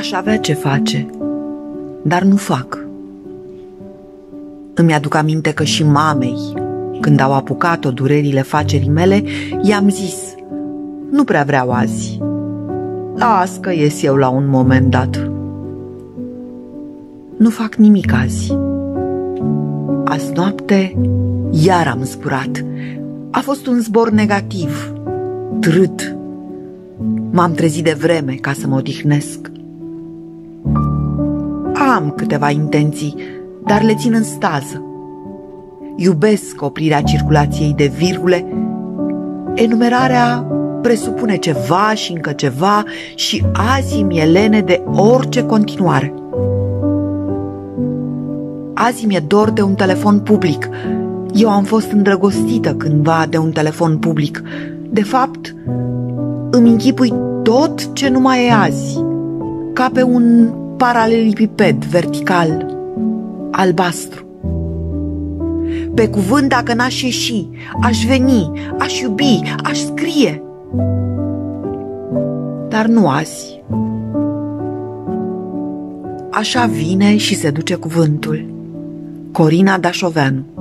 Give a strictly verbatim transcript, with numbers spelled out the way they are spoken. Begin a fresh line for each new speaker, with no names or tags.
Aș avea ce face, dar nu fac. Îmi aduc aminte că și mamei, când au apucat-o durerile facerii mele, i-am zis: nu prea vreau azi, las că ies eu la un moment dat. Nu fac nimic azi. Azi noapte iar am zburat. A fost un zbor negativ, trât. M-am trezit de vreme ca să mă odihnesc. Am câteva intenții, dar le țin în stază. Iubesc oprirea circulației de virgule. Enumerarea presupune ceva și încă ceva și azi mi-e lene de orice continuare. Azi mi-e dor de un telefon public. Eu am fost îndrăgostită cândva de un telefon public. De fapt, îmi închipui tot ce nu mai e azi, ca pe un paralelipiped vertical, albastru. Pe cuvânt, dacă n-aș ieși, aș veni, aș iubi, aș scrie. Dar nu azi. Așa vine și se duce cuvântul. Corina Dașoveanu.